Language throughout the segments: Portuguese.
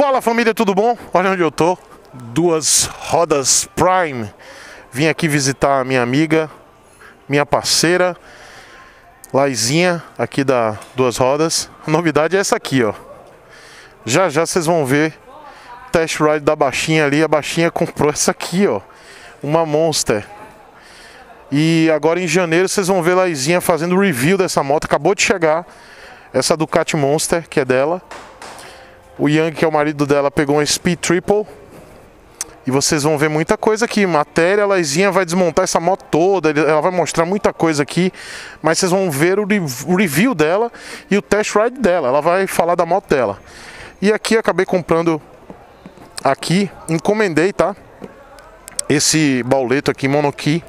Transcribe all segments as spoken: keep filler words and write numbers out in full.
Fala família, tudo bom? Olha onde eu tô, Duas Rodas Prime. Vim aqui visitar a minha amiga, minha parceira Laizinha, aqui da Duas Rodas. A novidade é essa aqui, ó. Já já vocês vão ver o test ride da baixinha ali. A baixinha comprou essa aqui, ó, uma Monster. E agora em janeiro vocês vão ver Laizinha fazendo review dessa moto. Acabou de chegar essa Ducati Monster, que é dela. O Yang, que é o marido dela, pegou um Speed Triple. E vocês vão ver muita coisa aqui. Matéria, a Laizinha vai desmontar essa moto toda. Ela vai mostrar muita coisa aqui. Mas vocês vão ver o review dela e o test ride dela. Ela vai falar da moto dela. E aqui acabei comprando aqui, encomendei, tá? Esse bauleto aqui, Monokey.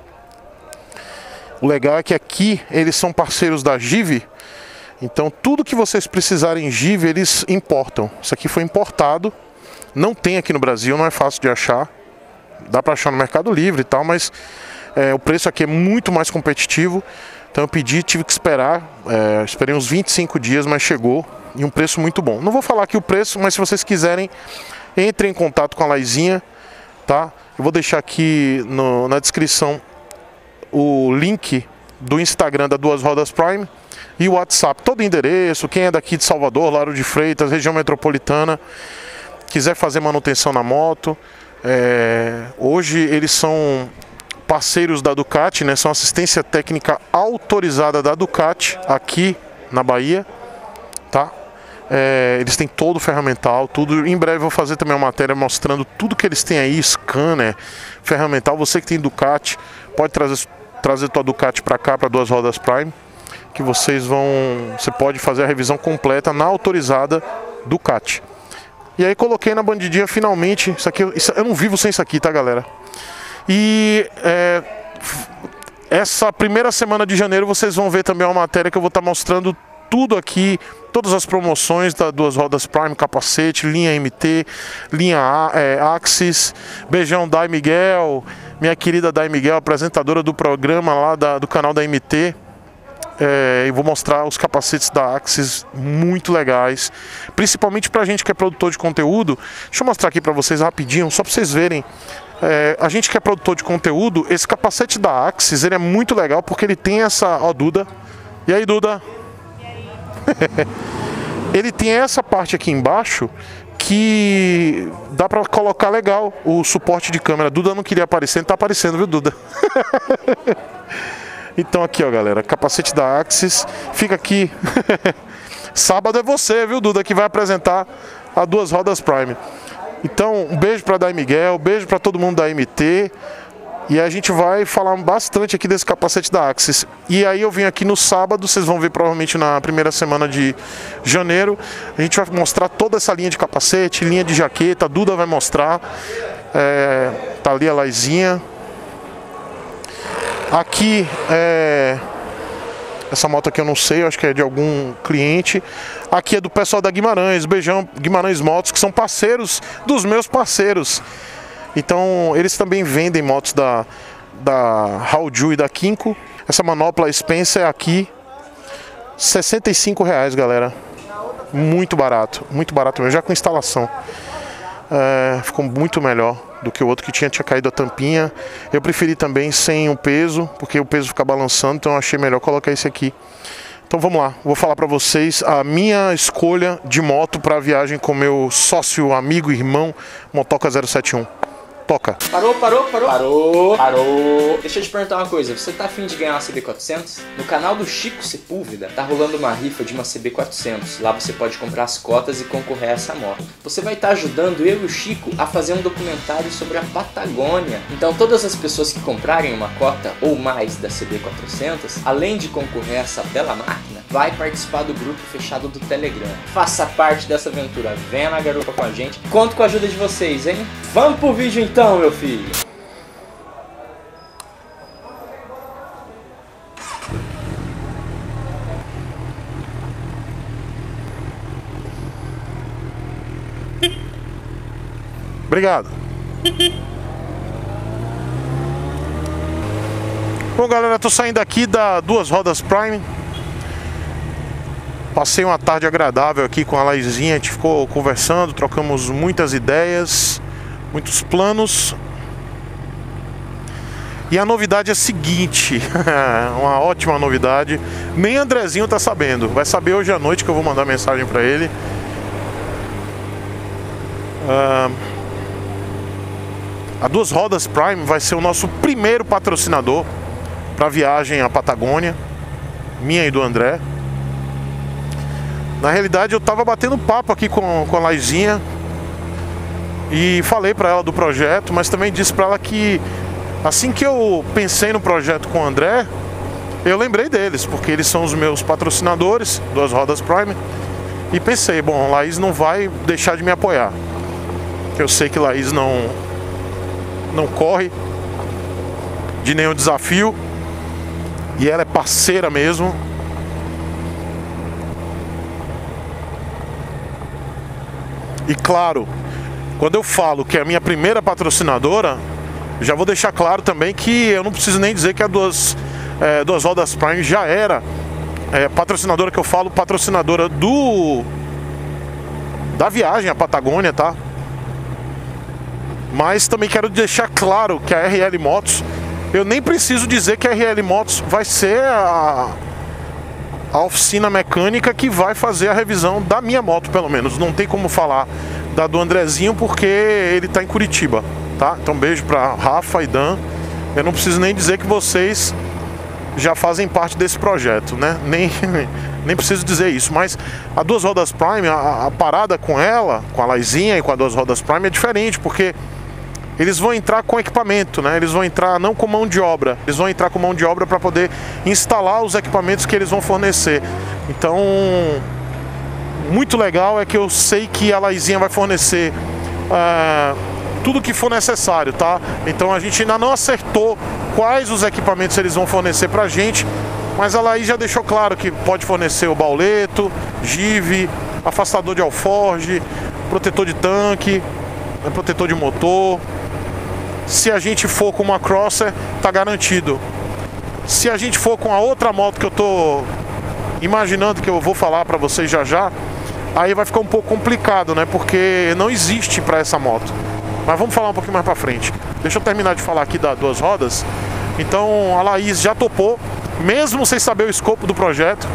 O legal é que aqui eles são parceiros da Give. Então tudo que vocês precisarem em Give, eles importam. Isso aqui foi importado. Não tem aqui no Brasil, não é fácil de achar. Dá para achar no Mercado Livre e tal, mas é, o preço aqui é muito mais competitivo. Então eu pedi, tive que esperar. É, esperei uns vinte e cinco dias, mas chegou. E um preço muito bom. Não vou falar aqui o preço, mas se vocês quiserem, entrem em contato com a Laizinha, tá? Eu vou deixar aqui no, na descrição o link do Instagram da Duas Rodas Prime e o WhatsApp, todo o endereço. Quem é daqui de Salvador, Lauro de Freitas, região metropolitana, quiser fazer manutenção na moto, é, hoje eles são parceiros da Ducati, né? São assistência técnica autorizada da Ducati aqui na Bahia, tá? É, eles têm todo o ferramental, tudo. Em breve eu vou fazer também uma matéria mostrando tudo que eles têm aí, scanner, ferramental. Você que tem Ducati, pode trazer, trazer tua Ducati para cá, para Duas Rodas Prime, que vocês vão, você pode fazer a revisão completa na autorizada Ducati. E aí coloquei na bandidinha finalmente. Isso aqui, isso, eu não vivo sem isso aqui, tá, galera? E é, essa primeira semana de janeiro vocês vão ver também uma matéria que eu vou estar mostrando tudo aqui, todas as promoções da Duas Rodas Prime, capacete, linha M T, linha é, Axis. Beijão, Dai Miguel, minha querida Dai Miguel, apresentadora do programa lá da, do canal da M T. É, e vou mostrar os capacetes da Axis muito legais, principalmente pra gente que é produtor de conteúdo. Deixa eu mostrar aqui pra vocês rapidinho, só pra vocês verem. É, a gente que é produtor de conteúdo, esse capacete da Axis, ele é muito legal porque ele tem essa... Ó, Duda. E aí, Duda? E aí? Ele tem essa parte aqui embaixo que dá pra colocar legal o suporte de câmera. Duda não queria aparecer, não tá aparecendo, viu, Duda? Então aqui, ó, galera, capacete da Axis. Fica aqui. Sábado é você, viu, Duda, que vai apresentar a Duas Rodas Prime. Então, um beijo pra Dai Miguel, um beijo pra todo mundo da M T. E a gente vai falar bastante aqui desse capacete da Axis. E aí eu vim aqui no sábado, vocês vão ver provavelmente na primeira semana de janeiro. A gente vai mostrar toda essa linha de capacete, linha de jaqueta. A Duda vai mostrar. É, tá ali a Laizinha. Aqui, é... essa moto aqui eu não sei, eu acho que é de algum cliente. Aqui é do pessoal da Guimarães, beijão, Guimarães Motos, que são parceiros dos meus parceiros. Então, eles também vendem motos da, da Hauju e da Kinko. Essa manopla Spencer é aqui, sessenta e cinco reais, galera. Muito barato, muito barato mesmo, já com instalação. É, ficou muito melhor do que o outro que tinha, tinha caído a tampinha. Eu preferi também sem o peso, porque o peso fica balançando, então eu achei melhor colocar esse aqui. Então vamos lá, vou falar pra vocês a minha escolha de moto para viagem com meu sócio, amigo, irmão, Motoca zero sete um. Toca. Parou, parou, parou. Parou, parou. Deixa eu te perguntar uma coisa, você tá afim de ganhar uma C B quatrocentos? No canal do Chico Sepúlveda tá rolando uma rifa de uma C B quatrocentos. Lá você pode comprar as cotas e concorrer a essa moto. Você vai estar ajudando eu e o Chico a fazer um documentário sobre a Patagônia. Então todas as pessoas que comprarem uma cota ou mais da C B quatrocentos, além de concorrer a essa bela máquina, vai participar do grupo fechado do Telegram. Faça parte dessa aventura, venha na garupa com a gente. Conto com a ajuda de vocês, hein? Vamos pro vídeo então. Então, meu filho. Obrigado. Bom, galera, tô saindo aqui da Duas Rodas Prime. Passei uma tarde agradável aqui com a Laizinha, a gente ficou conversando, trocamos muitas ideias, muitos planos. E a novidade é a seguinte, uma ótima novidade, nem Andrezinho tá sabendo, vai saber hoje à noite que eu vou mandar mensagem para ele. Uh, a Duas Rodas Prime vai ser o nosso primeiro patrocinador para a viagem à Patagônia, minha e do André. Na realidade eu tava batendo papo aqui com, com a Laizinha e falei para ela do projeto, mas também disse para ela que assim que eu pensei no projeto com o André, eu lembrei deles, porque eles são os meus patrocinadores, Duas Rodas Prime, e pensei, bom, Laís não vai deixar de me apoiar, que eu sei que Laís não, não corre de nenhum desafio, e ela é parceira mesmo. E claro, quando eu falo que é a minha primeira patrocinadora, já vou deixar claro também que eu não preciso nem dizer que a Duas, é, Duas Rodas Prime já era é, patrocinadora, que eu falo patrocinadora do da viagem à Patagônia, tá? Mas também quero deixar claro que a R L Motos, eu nem preciso dizer que a R L Motos vai ser a, a oficina mecânica que vai fazer a revisão da minha moto, pelo menos. Não tem como falar da do Andrezinho porque ele tá em Curitiba, tá? Então beijo pra Rafa e Dan. Eu não preciso nem dizer que vocês já fazem parte desse projeto, né? Nem, nem preciso dizer isso, mas a Duas Rodas Prime, a, a parada com ela, com a Laizinha e com a Duas Rodas Prime é diferente, porque eles vão entrar com equipamento, né? Eles vão entrar não com mão de obra, eles vão entrar com mão de obra para poder instalar os equipamentos que eles vão fornecer. Então, muito legal é que eu sei que a Laizinha vai fornecer uh, tudo que for necessário, tá? Então a gente ainda não acertou quais os equipamentos eles vão fornecer pra gente, mas a Laís já deixou claro que pode fornecer o bauleto, Give, afastador de alforge, protetor de tanque, protetor de motor. Se a gente for com uma Crosser, tá garantido. Se a gente for com a outra moto que eu tô imaginando, que eu vou falar pra vocês já já, aí vai ficar um pouco complicado, né? Porque não existe pra essa moto. Mas vamos falar um pouquinho mais pra frente. Deixa eu terminar de falar aqui das Duas Rodas. Então a Laís já topou, mesmo sem saber o escopo do projeto.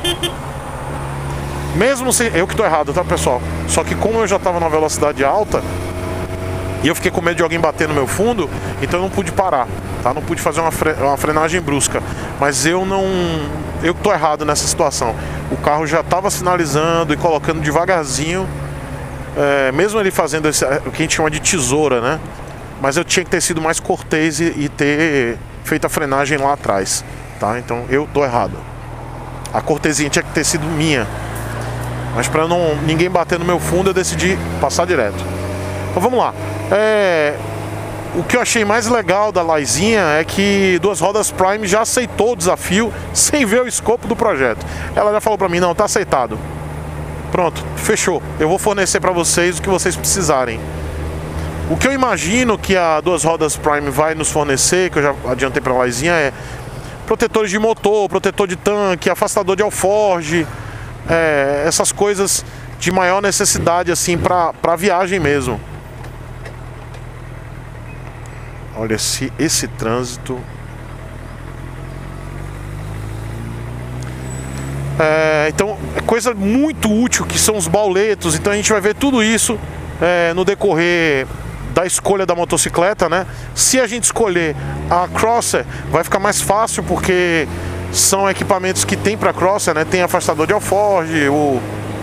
Mesmo sem... Eu que tô errado, tá, pessoal? Só que como eu já tava numa velocidade alta e eu fiquei com medo de alguém bater no meu fundo, então eu não pude parar, tá? Não pude fazer uma, fre... uma frenagem brusca. Mas eu não... Eu que tô errado nessa situação. O carro já tava sinalizando e colocando devagarzinho, é, mesmo ele fazendo esse, o que a gente chama de tesoura, né? Mas eu tinha que ter sido mais cortês e, e ter feito a frenagem lá atrás, tá? Então eu tô errado. A cortesia tinha que ter sido minha. Mas para não ninguém bater no meu fundo, eu decidi passar direto. Então vamos lá. É, o que eu achei mais legal da Laizinha é que Duas Rodas Prime já aceitou o desafio sem ver o escopo do projeto. Ela já falou para mim, não, tá aceitado. Pronto, fechou. Eu vou fornecer para vocês o que vocês precisarem. O que eu imagino que a Duas Rodas Prime vai nos fornecer, que eu já adiantei para a Laizinha, é protetores de motor, protetor de tanque, afastador de alforge, é, essas coisas de maior necessidade assim para para viagem mesmo. Olha esse, esse trânsito. É, então, é coisa muito útil que são os bauletos. Então a gente vai ver tudo isso é, no decorrer da escolha da motocicleta, né? Se a gente escolher a Crosser, vai ficar mais fácil, porque são equipamentos que tem para Crosser, né? Tem afastador de alforge, o,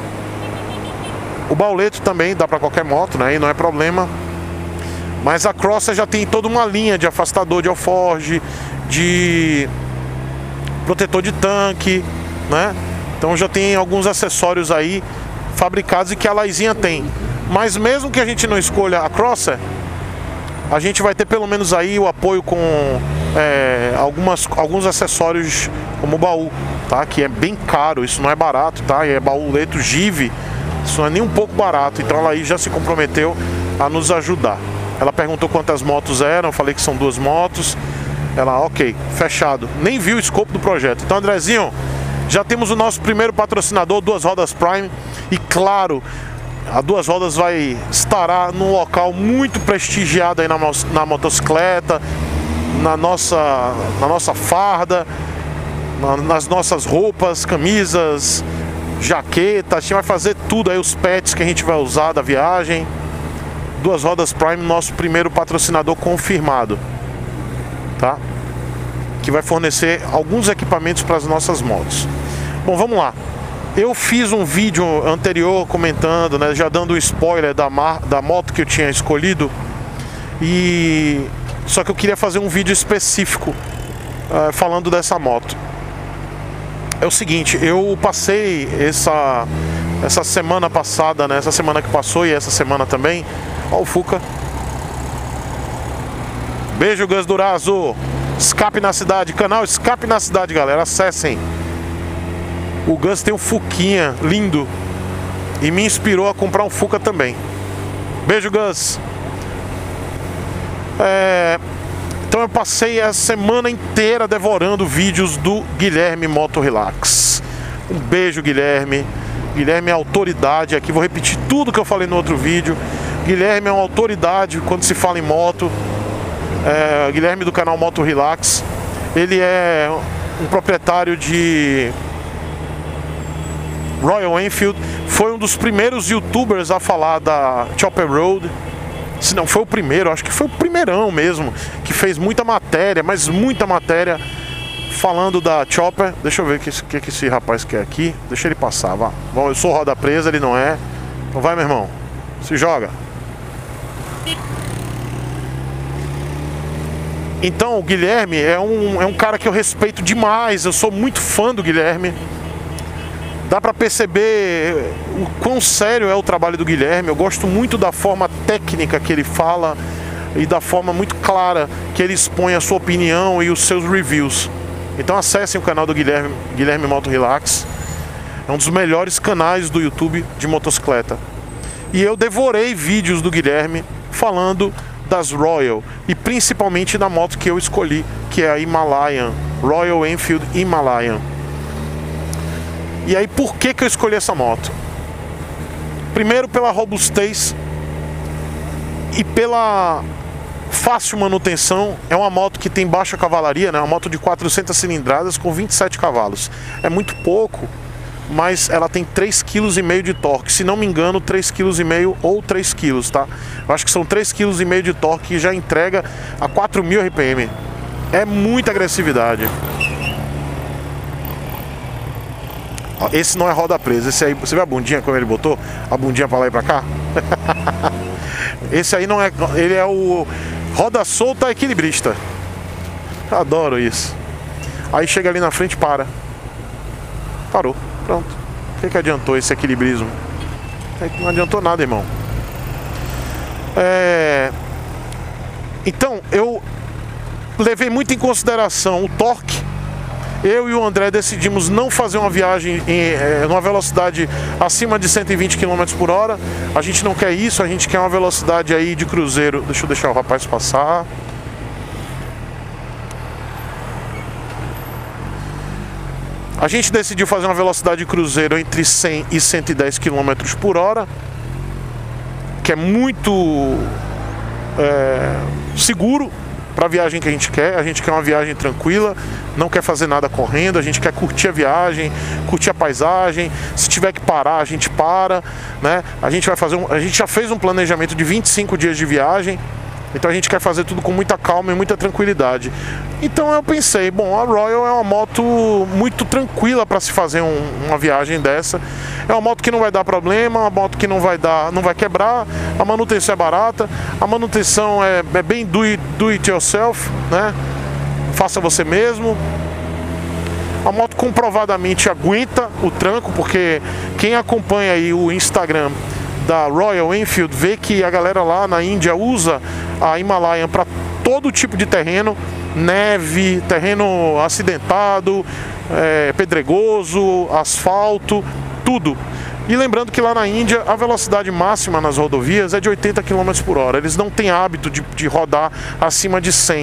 o bauleto também dá para qualquer moto, né? E não é problema. Mas a Crosser já tem toda uma linha de afastador de alforge, de protetor de tanque, né? Então já tem alguns acessórios aí fabricados e que a Laizinha tem. Mas mesmo que a gente não escolha a Crosser, a gente vai ter pelo menos aí o apoio com é, algumas, alguns acessórios como o baú, tá? Que é bem caro, isso não é barato, tá? E é bauleto Give, isso não é nem um pouco barato. Então a Laís já se comprometeu a nos ajudar. Ela perguntou quantas motos eram, eu falei que são duas motos. Ela, ok, fechado. Nem viu o escopo do projeto. Então, Andrezinho, Já temos o nosso primeiro patrocinador, Duas Rodas Prime. E claro, a Duas Rodas vai estará num local muito prestigiado aí na, na motocicleta, na nossa, na nossa farda, na, nas nossas roupas, camisas, jaqueta. A gente vai fazer tudo aí, os pets que a gente vai usar da viagem. Duas Rodas Prime, nosso primeiro patrocinador confirmado, tá? Que vai fornecer alguns equipamentos para as nossas motos. Bom, vamos lá. Eu fiz um vídeo anterior comentando, né, já dando um spoiler da, mar, da moto que eu tinha escolhido. E só que eu queria fazer um vídeo específico uh, falando dessa moto. É o seguinte, eu passei essa essa semana passada, né, essa semana que passou e essa semana também. Ó o Fuca. Beijo, Gus Durazo. Escape na cidade, canal Escape na Cidade, galera, acessem. O Gus tem um Fuquinha lindo e me inspirou a comprar um Fuca também. Beijo, Gus. É... Então eu passei a semana inteira devorando vídeos do Guilherme Moto Relax. Um beijo, Guilherme. Guilherme é autoridade aqui, vou repetir tudo que eu falei no outro vídeo. Guilherme é uma autoridade quando se fala em moto. É... Guilherme do canal Moto Relax. Ele é um proprietário de Royal Enfield, foi um dos primeiros youtubers a falar da Chopper Road. Se não foi o primeiro, acho que foi o primeirão mesmo, que fez muita matéria, mas muita matéria falando da Chopper. Deixa eu ver o que, que, que esse rapaz quer aqui. Deixa ele passar, vá. Bom, eu sou roda presa, ele não é. Então vai, meu irmão, se joga. Então o Guilherme é um, é um cara que eu respeito demais. Eu sou muito fã do Guilherme. Dá pra perceber o quão sério é o trabalho do Guilherme. Eu gosto muito da forma técnica que ele fala e da forma muito clara que ele expõe a sua opinião e os seus reviews. Então acessem o canal do Guilherme, Guilherme Moto Relax. É um dos melhores canais do YouTube de motocicleta. E eu devorei vídeos do Guilherme falando das Royal e principalmente da moto que eu escolhi, que é a Himalayan, Royal Enfield Himalayan. E aí, por que que eu escolhi essa moto? Primeiro, pela robustez e pela fácil manutenção. É uma moto que tem baixa cavalaria, né? Uma moto de quatrocentas cilindradas com vinte e sete cavalos. É muito pouco, mas ela tem três vírgula cinco quilos de torque. Se não me engano, três vírgula cinco quilos ou três quilos, tá? Eu acho que são três vírgula cinco quilos de torque e já entrega a quatro mil R P M. É muita agressividade. Esse não é roda presa, esse aí, você vê a bundinha como ele botou? A bundinha pra lá e pra cá? Esse aí não é, ele é o roda solta equilibrista. Adoro isso. Aí chega ali na frente e para. Parou, pronto. O que que adiantou esse equilibrismo? Não adiantou nada, irmão. É... Então, eu levei muito em consideração o torque. Eu e o André decidimos não fazer uma viagem em é, uma velocidade acima de cento e vinte quilômetros por hora. A gente não quer isso, a gente quer uma velocidade aí de cruzeiro. Deixa eu deixar o rapaz passar. A gente decidiu fazer uma velocidade de cruzeiro entre cem e cento e dez quilômetros por hora, que é muito é, seguro para a viagem que a gente quer. A gente quer uma viagem tranquila, não quer fazer nada correndo, a gente quer curtir a viagem, curtir a paisagem. Se tiver que parar, a gente para, né? A gente vai fazer um, a gente já fez um planejamento de vinte e cinco dias de viagem. Então a gente quer fazer tudo com muita calma e muita tranquilidade. Então eu pensei, bom, a Royal é uma moto muito tranquila para se fazer um, uma viagem dessa. É uma moto que não vai dar problema, uma moto que não vai dar, não vai quebrar. A manutenção é barata, a manutenção é, é bem do it, do it yourself, né? Faça você mesmo. A moto comprovadamente aguenta o tranco, porque quem acompanha aí o Instagram da Royal Enfield vê que a galera lá na Índia usa a Himalayan para todo tipo de terreno, neve, terreno acidentado, é, pedregoso, asfalto, tudo. E lembrando que lá na Índia a velocidade máxima nas rodovias é de oitenta quilômetros por hora. Eles não têm hábito de, de rodar acima de cem.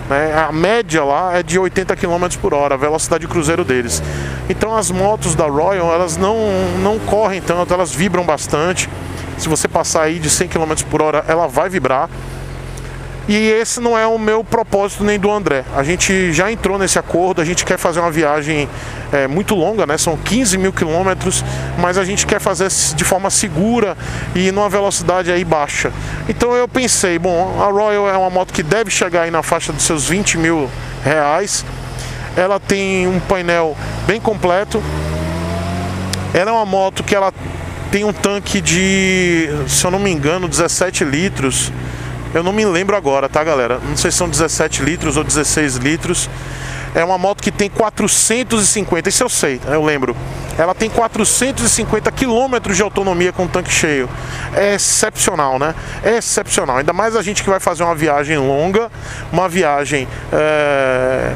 né? A média lá é de oitenta quilômetros por hora, a velocidade de cruzeiro deles. Então as motos da Royal, elas não, não correm tanto, elas vibram bastante. Se você passar aí de cem quilômetros por hora, ela vai vibrar. E esse não é o meu propósito nem do André. A gente já entrou nesse acordo, a gente quer fazer uma viagem é, muito longa, né? São quinze mil quilômetros, mas a gente quer fazer de forma segura e numa velocidade aí baixa. Então eu pensei, bom, a Royal é uma moto que deve chegar aí na faixa dos seus vinte mil reais. Ela tem um painel bem completo. Ela é uma moto que ela tem um tanque de, se eu não me engano, dezessete litros. Eu não me lembro agora, tá, galera? Não sei se são dezessete litros ou dezesseis litros. É uma moto que tem quatrocentos e cinquenta, isso eu sei, eu lembro. Ela tem quatrocentos e cinquenta quilômetros de autonomia com o tanque cheio. É excepcional, né? É excepcional. Ainda mais a gente que vai fazer uma viagem longa, uma viagem é...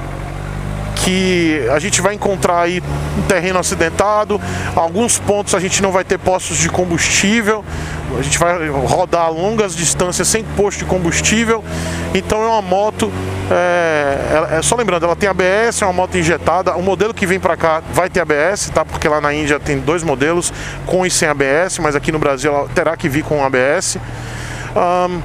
que a gente vai encontrar aí um terreno acidentado, alguns pontos a gente não vai ter postos de combustível, a gente vai rodar longas distâncias sem posto de combustível. Então é uma moto, é, é, só lembrando, ela tem A B S, é uma moto injetada. O modelo que vem para cá vai ter A B S, tá? Porque lá na Índia tem dois modelos, com e sem A B S, mas aqui no Brasil ela terá que vir com A B S. Um,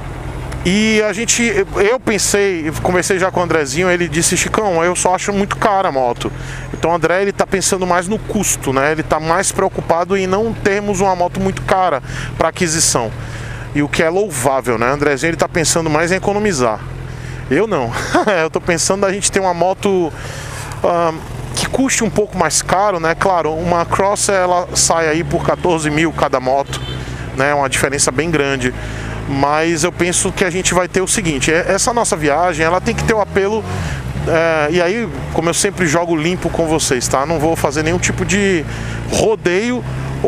E a gente, eu pensei, conversei já com o Andrezinho, ele disse: Chicão, eu só acho muito cara a moto. Então o André, ele tá pensando mais no custo, né? Ele tá mais preocupado em não termos uma moto muito cara para aquisição. E o que é louvável, né? O Andrezinho, ele tá pensando mais em economizar. Eu não. Eu tô pensando a gente ter uma moto um, que custe um pouco mais caro, né? Claro, uma Cross, ela sai aí por quatorze mil cada moto, né? Uma diferença bem grande. Mas eu penso que a gente vai ter o seguinte: essa nossa viagem, ela tem que ter o apelo, é, e aí, como eu sempre jogo limpo com vocês, tá? Não vou fazer nenhum tipo de rodeio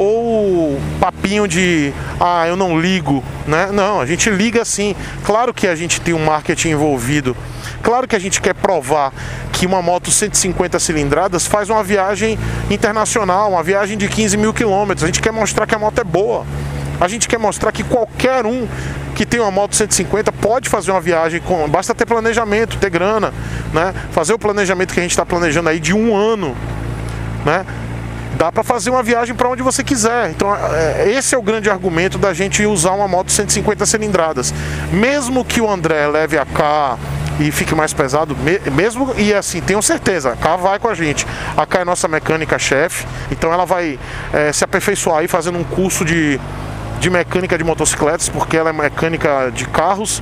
ou papinho de, ah, eu não ligo, né? Não, a gente liga sim. Claro que a gente tem um marketing envolvido. Claro que a gente quer provar que uma moto cento e cinquenta cilindradas faz uma viagem internacional, uma viagem de quinze mil quilômetros. A gente quer mostrar que a moto é boa. A gente quer mostrar que qualquer um que tem uma moto cento e cinquenta pode fazer uma viagem com... Basta ter planejamento, ter grana, né? Fazer o planejamento que a gente está planejando aí de um ano, né? Dá para fazer uma viagem para onde você quiser. Então esse é o grande argumento da gente usar uma moto cento e cinquenta cilindradas. Mesmo que o André leve a K e fique mais pesado, mesmo, e assim, tenho certeza, a K vai com a gente. A K é nossa mecânica-chefe, então ela vai é, se aperfeiçoar aí fazendo um curso de... de mecânica de motocicletas, porque ela é mecânica de carros.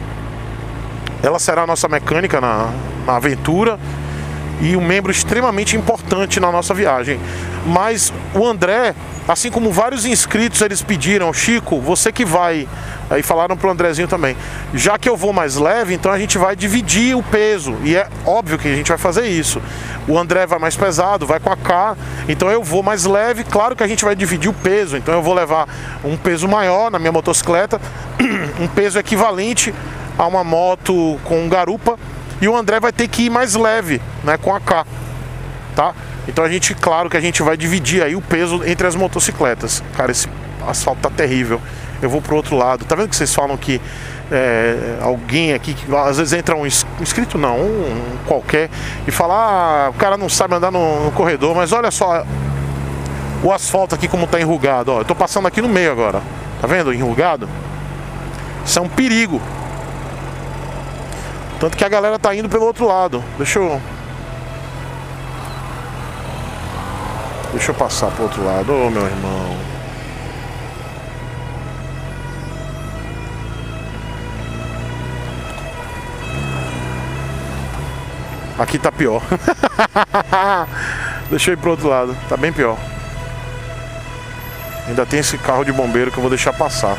Ela será a nossa mecânica na, na aventura e um membro extremamente importante na nossa viagem. Mas o André, assim como vários inscritos, eles pediram: Chico, você que vai, aí falaram pro Andrezinho também, já que eu vou mais leve, então a gente vai dividir o peso, e é óbvio que a gente vai fazer isso. O André vai mais pesado, vai com a K, então eu vou mais leve. Claro que a gente vai dividir o peso, então eu vou levar um peso maior na minha motocicleta, um peso equivalente a uma moto com garupa, e o André vai ter que ir mais leve, né, com a K, tá? Então a gente, claro que a gente vai dividir aí o peso entre as motocicletas. Cara, esse asfalto tá terrível. Eu vou pro outro lado. Tá vendo que vocês falam que é, alguém aqui, que às vezes entra um inscrito, não, um, um qualquer, e fala: ah, o cara não sabe andar no, no corredor, mas olha só o asfalto aqui como tá enrugado, ó. Eu tô passando aqui no meio agora. Tá vendo? Enrugado. Isso é um perigo. Tanto que a galera tá indo pelo outro lado. Deixa eu... Deixa eu passar pro outro lado. Ô, meu irmão. Aqui tá pior. Deixa eu ir pro outro lado. Tá bem pior. Ainda tem esse carro de bombeiro que eu vou deixar passar.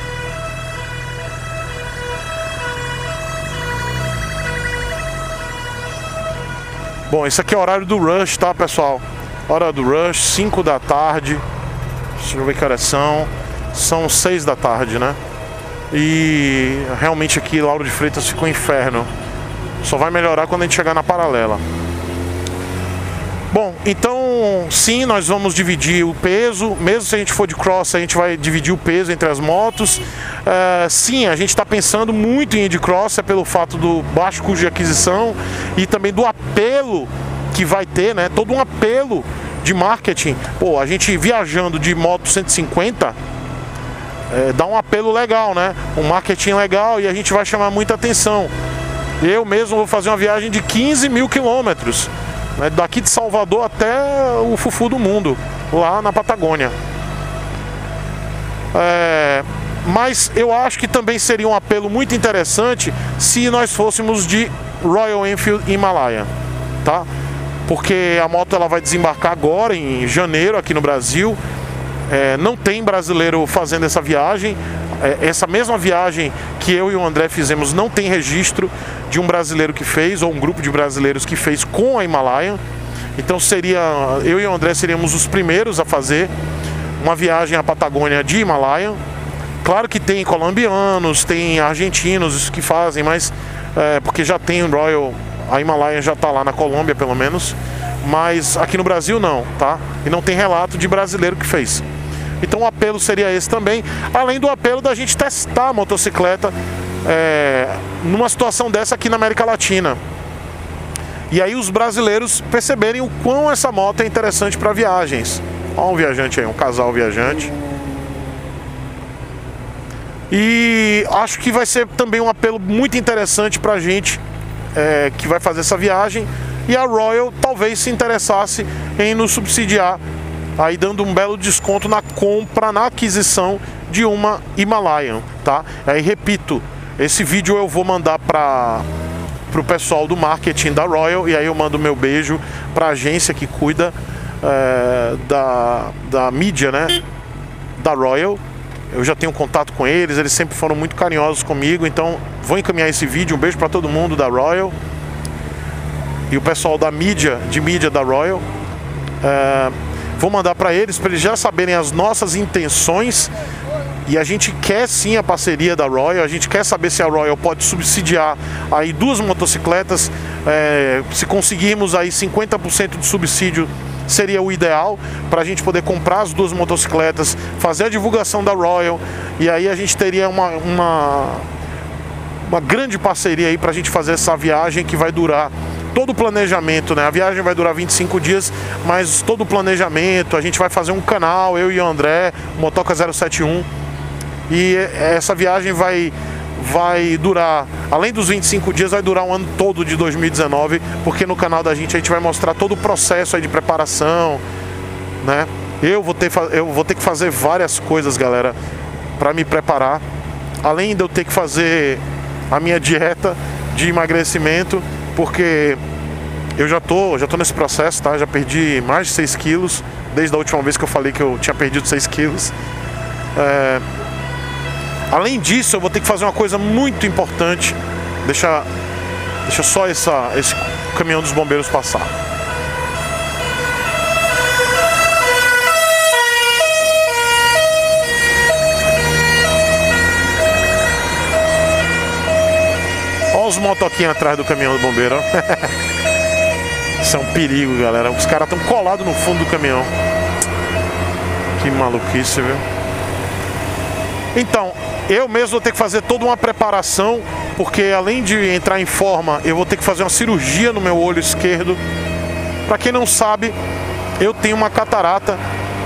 Bom, esse aqui é o horário do rush, tá, pessoal? Hora do rush, cinco da tarde. Deixa eu ver que horas são. São seis da tarde, né? E realmente aqui Lauro de Freitas ficou um inferno. Só vai melhorar quando a gente chegar na paralela. Bom, então sim, nós vamos dividir o peso. Mesmo se a gente for de cross, a gente vai dividir o peso entre as motos. Uh, sim, a gente está pensando muito em ir de cross, é pelo fato do baixo custo de aquisição e também do apelo que vai ter, né? Todo um apelo de marketing. Pô, a gente viajando de moto cento e cinquenta é, dá um apelo legal, né? Um marketing legal e a gente vai chamar muita atenção. Eu mesmo vou fazer uma viagem de quinze mil quilômetros. Daqui de Salvador até o fufu do mundo, lá na Patagônia. É, mas eu acho que também seria um apelo muito interessante se nós fôssemos de Royal Enfield Himalaia, tá? Porque a moto ela vai desembarcar agora em janeiro aqui no Brasil. É, não tem brasileiro fazendo essa viagem. É, essa mesma viagem que eu e o André fizemos não tem registro de um brasileiro que fez, ou um grupo de brasileiros que fez com a Himalaia. Então seria, eu e o André seríamos os primeiros a fazer uma viagem à Patagônia de Himalaia. Claro que tem colombianos, tem argentinos que fazem, mas é, porque já tem o Royal, a Himalaia já está lá na Colômbia pelo menos, mas aqui no Brasil não, tá? E não tem relato de brasileiro que fez. Então o apelo seria esse também, além do apelo da gente testar a motocicleta é, numa situação dessa aqui na América Latina. E aí os brasileiros perceberem o quão essa moto é interessante para viagens. Olha um viajante aí, um casal viajante. E acho que vai ser também um apelo muito interessante para a gente é, que vai fazer essa viagem. E a Royal talvez se interessasse em nos subsidiar, aí dando um belo desconto na compra, na aquisição de uma Himalayan, tá? Aí repito, esse vídeo eu vou mandar para o pessoal do marketing da Royal, e aí eu mando meu beijo para a agência que cuida é, da, da mídia, né, da Royal. Eu já tenho contato com eles, eles sempre foram muito carinhosos comigo, então vou encaminhar esse vídeo. Um beijo para todo mundo da Royal e o pessoal da mídia, de mídia da Royal. É, vou mandar para eles, para eles já saberem as nossas intenções. E a gente quer sim a parceria da Royal, a gente quer saber se a Royal pode subsidiar aí duas motocicletas. É, se conseguirmos aí cinquenta por cento de subsídio, seria o ideal para a gente poder comprar as duas motocicletas, fazer a divulgação da Royal, e aí a gente teria uma, uma, uma grande parceria aí para a gente fazer essa viagem que vai durar todo o planejamento, né? A viagem vai durar vinte e cinco dias, mas todo o planejamento, a gente vai fazer um canal, eu e o André, Motoca zero sete um, e essa viagem vai, vai durar, além dos vinte e cinco dias, vai durar um ano todo de dois mil e dezenove, porque no canal da gente a gente vai mostrar todo o processo aí de preparação, né? Eu vou ter, eu vou ter que fazer várias coisas, galera, para me preparar, além de eu ter que fazer a minha dieta de emagrecimento, porque eu já tô, já tô nesse processo, tá? Já perdi mais de seis quilos, desde a última vez que eu falei que eu tinha perdido seis quilos. É... Além disso, eu vou ter que fazer uma coisa muito importante. Deixa, deixa só essa, esse caminhão dos bombeiros passar. Olha os motoquinhos atrás do caminhão do bombeiro. Isso é um perigo, galera. Os caras estão colados no fundo do caminhão. Que maluquice, viu? Então, eu mesmo vou ter que fazer toda uma preparação, porque além de entrar em forma, eu vou ter que fazer uma cirurgia no meu olho esquerdo. Para quem não sabe, eu tenho uma catarata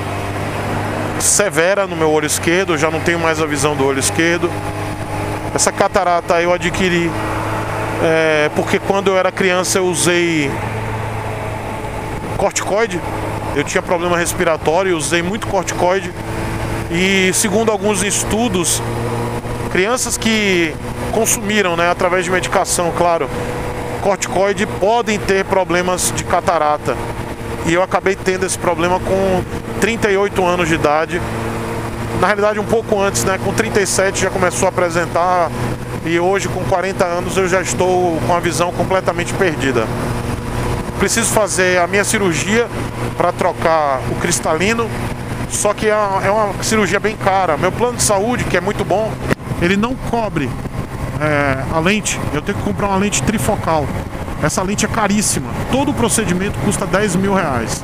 severa no meu olho esquerdo, eu já não tenho mais a visão do olho esquerdo. Essa catarata eu adquiri é, porque quando eu era criança eu usei corticoide, eu tinha problema respiratório, eu usei muito corticoide. E segundo alguns estudos, crianças que consumiram, né, através de medicação, claro, corticoide, podem ter problemas de catarata. E eu acabei tendo esse problema com trinta e oito anos de idade. Na realidade um pouco antes, né, com trinta e sete já começou a apresentar. E hoje com quarenta anos eu já estou com a visão completamente perdida. Preciso fazer a minha cirurgia para trocar o cristalino. Só que é uma cirurgia bem cara. Meu plano de saúde, que é muito bom, ele não cobre é, a lente. Eu tenho que comprar uma lente trifocal. Essa lente é caríssima. Todo o procedimento custa dez mil reais.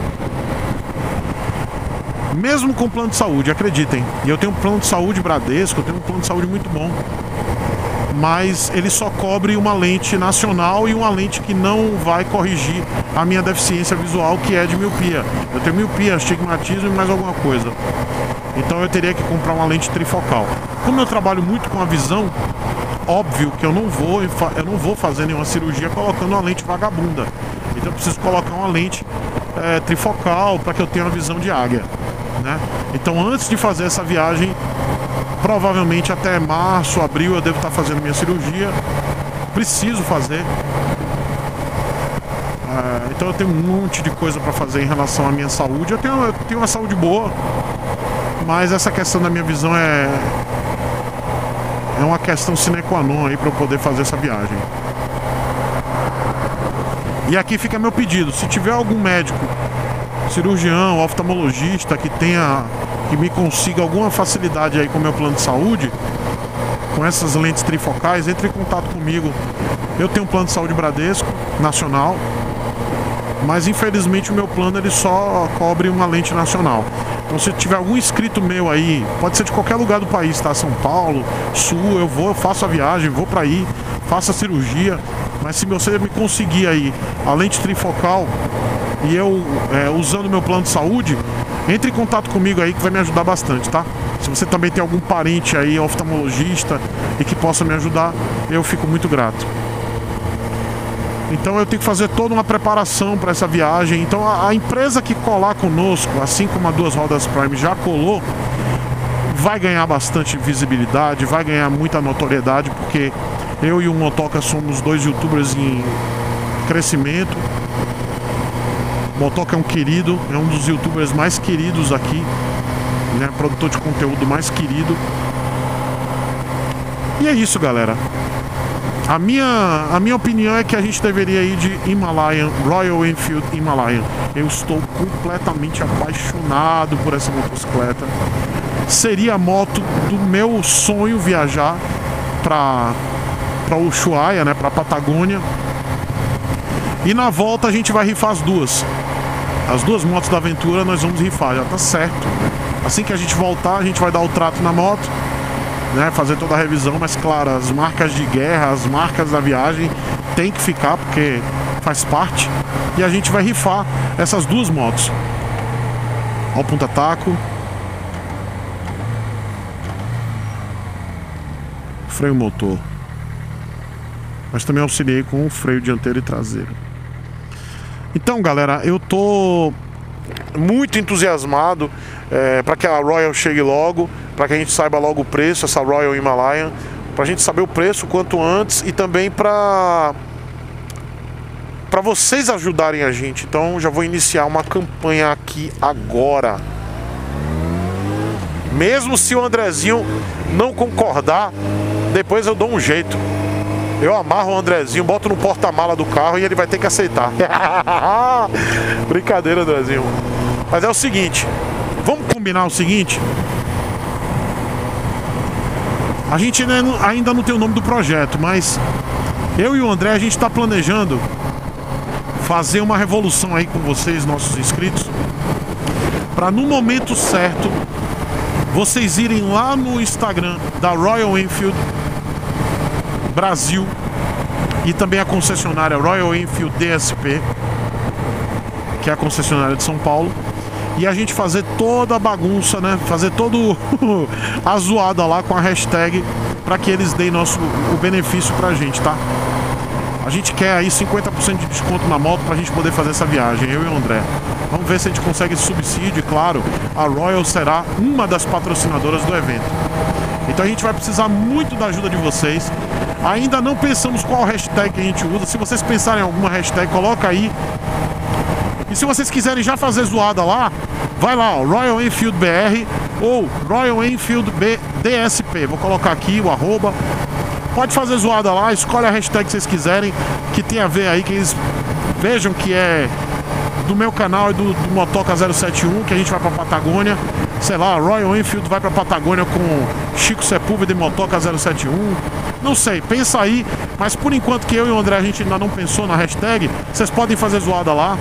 Mesmo com plano de saúde, acreditem. E eu tenho um plano de saúde Bradesco, eu tenho um plano de saúde muito bom. Mas ele só cobre uma lente nacional e uma lente que não vai corrigir a minha deficiência visual, que é de miopia. Eu tenho miopia, astigmatismo e mais alguma coisa. Então eu teria que comprar uma lente trifocal. Como eu trabalho muito com a visão, óbvio que eu não vou, eu não vou fazer nenhuma cirurgia colocando uma lente vagabunda. Então eu preciso colocar uma lente é, trifocal para que eu tenha uma visão de águia, né? Então antes de fazer essa viagem, provavelmente até março, abril eu devo estar fazendo minha cirurgia. Preciso fazer. É, então eu tenho um monte de coisa para fazer em relação à minha saúde. Eu tenho, eu tenho uma saúde boa, mas essa questão da minha visão é é uma questão sine qua non aí para eu poder fazer essa viagem. E aqui fica meu pedido: se tiver algum médico, cirurgião, oftalmologista que tenha, que me consiga alguma facilidade aí com o meu plano de saúde, com essas lentes trifocais, entre em contato comigo. Eu tenho um plano de saúde Bradesco nacional, mas infelizmente o meu plano ele só cobre uma lente nacional. Então se tiver algum inscrito meu aí, pode ser de qualquer lugar do país, tá? São Paulo, Sul, eu vou, eu faço a viagem, vou pra aí, faço a cirurgia. Mas se você me conseguir aí a lente trifocal e eu é, usando meu plano de saúde, entre em contato comigo aí que vai me ajudar bastante, tá? Se você também tem algum parente aí oftalmologista e que possa me ajudar, eu fico muito grato. Então eu tenho que fazer toda uma preparação para essa viagem. Então a, a empresa que colar conosco, assim como a Duas Rodas Prime já colou, vai ganhar bastante visibilidade, vai ganhar muita notoriedade, porque eu e o Motoca somos dois youtubers em crescimento. O Motoca é um querido, é um dos youtubers mais queridos aqui, né? Produtor de conteúdo mais querido. E é isso, galera. A minha, a minha opinião é que a gente deveria ir de Himalayan, Royal Enfield Himalayan. Eu estou completamente apaixonado por essa motocicleta. Seria a moto do meu sonho viajar para para Ushuaia, né, para Patagônia. E na volta a gente vai rifar as duas. As duas motos da aventura nós vamos rifar, já tá certo. Assim que a gente voltar, a gente vai dar o trato na moto, né, fazer toda a revisão, mas claro, as marcas de guerra, as marcas da viagem tem que ficar porque faz parte. E a gente vai rifar essas duas motos. Olha o ponta-taco. Freio motor. Mas também auxiliei com o freio dianteiro e traseiro. Então, galera, eu tô muito entusiasmado é, para que a Royal chegue logo, para que a gente saiba logo o preço, essa Royal Himalayan, para a gente saber o preço quanto antes e também para para vocês ajudarem a gente. Então, já vou iniciar uma campanha aqui agora. Mesmo se o Andrezinho não concordar, depois eu dou um jeito. Eu amarro o Andrezinho, boto no porta-mala do carro e ele vai ter que aceitar. Brincadeira, Andrezinho. Mas é o seguinte, vamos combinar o seguinte. A gente ainda não tem o nome do projeto, mas eu e o André, a gente está planejando fazer uma revolução aí com vocês, nossos inscritos, para no momento certo vocês irem lá no Instagram da Royal Enfield Brasil e também a concessionária Royal Enfield D S P, que é a concessionária de São Paulo, e a gente fazer toda a bagunça, né? Fazer todo a zoada lá com a hashtag para que eles deem nosso, o benefício pra gente, tá? A gente quer aí cinquenta por cento de desconto na moto pra gente poder fazer essa viagem, eu e o André. Vamos ver se a gente consegue esse subsídio, e claro, a Royal será uma das patrocinadoras do evento. Então a gente vai precisar muito da ajuda de vocês. Ainda não pensamos qual hashtag que a gente usa. Se vocês pensarem em alguma hashtag, coloca aí. E se vocês quiserem já fazer zoada lá, vai lá, ó, Royal Enfield B R ou Royal Enfield B D S P. Vou colocar aqui o arroba. Pode fazer zoada lá, escolhe a hashtag que vocês quiserem, que tem a ver aí, que eles vejam que é do meu canal e do, do Motoca zero sete um, que a gente vai pra Patagônia. Sei lá, Royal Enfield vai pra Patagônia com Chico Sepúlveda e Motoca zero sete um. Não sei, pensa aí, mas por enquanto que eu e o André a gente ainda não pensou na hashtag, vocês podem fazer zoada lá.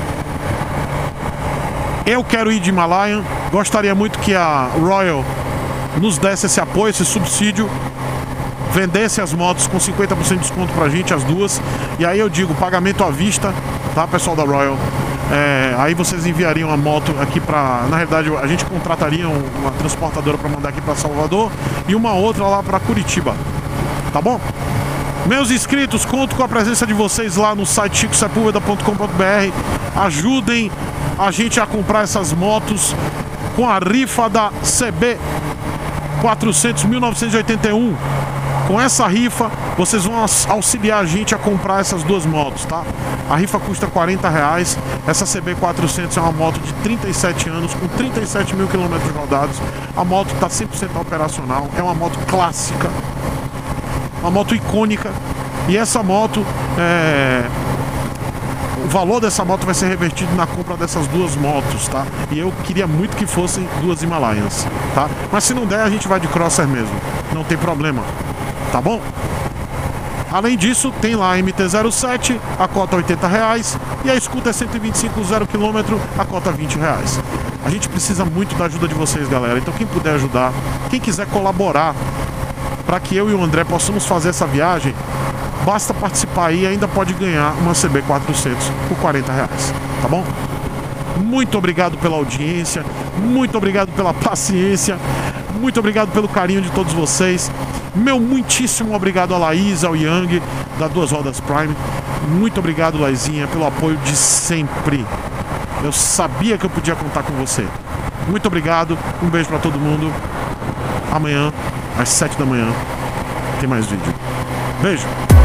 Eu quero ir de Himalayan, gostaria muito que a Royal nos desse esse apoio, esse subsídio, vendesse as motos com cinquenta por cento de desconto pra gente, as duas. E aí eu digo, pagamento à vista, tá, pessoal da Royal? É, aí vocês enviariam a moto aqui pra... Na realidade, a gente contrataria uma transportadora pra mandar aqui pra Salvador e uma outra lá pra Curitiba, tá bom? Meus inscritos, conto com a presença de vocês lá no site chico sepulveda ponto com ponto br. Ajudem a gente a comprar essas motos com a rifa da C B quatrocentos mil novecentos e oitenta e um. Com essa rifa, vocês vão auxiliar a gente a comprar essas duas motos, tá? A rifa custa quarenta reais. Essa C B quatrocentos é uma moto de trinta e sete anos, com trinta e sete mil quilômetros rodados. A moto está cem por cento operacional. É uma moto clássica, uma moto icônica. E essa moto, é... o valor dessa moto vai ser revertido na compra dessas duas motos, tá? E eu queria muito que fossem duas Himalayas, tá? Mas se não der, a gente vai de Crosser mesmo. Não tem problema. Tá bom? Além disso, tem lá a M T zero sete, a cota oitenta reais, e a Scooter cento e vinte e cinco zero quilômetro, a cota vinte reais. A gente precisa muito da ajuda de vocês, galera. Então quem puder ajudar, quem quiser colaborar para que eu e o André possamos fazer essa viagem, basta participar aí e ainda pode ganhar uma C B quatrocentos por quarenta reais. Tá bom? Muito obrigado pela audiência, muito obrigado pela paciência, muito obrigado pelo carinho de todos vocês. Meu muitíssimo obrigado a Laís, ao Yang, da Duas Rodas Prime. Muito obrigado, Laizinha, pelo apoio de sempre. Eu sabia que eu podia contar com você. Muito obrigado, um beijo pra todo mundo. Amanhã, às sete da manhã, tem mais vídeo. Beijo!